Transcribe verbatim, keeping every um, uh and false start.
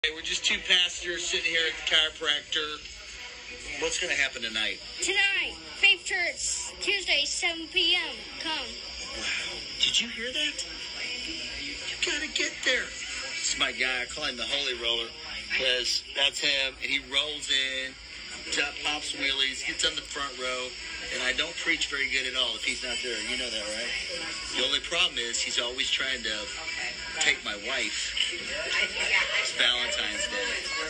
Hey, we're just two pastors sitting here at the chiropractor. What's going to happen tonight? Tonight, Faith Church, Tuesday, seven p.m. Come. Wow. Did you hear that? You got to get there. It's my guy. I call him the Holy Roller because that's him. And he rolls in, pops wheelies, gets on the front row. And I don't preach very good at all if he's not there. You know that, right? The only problem is he's always trying to take my wife. It's Valentine's Day.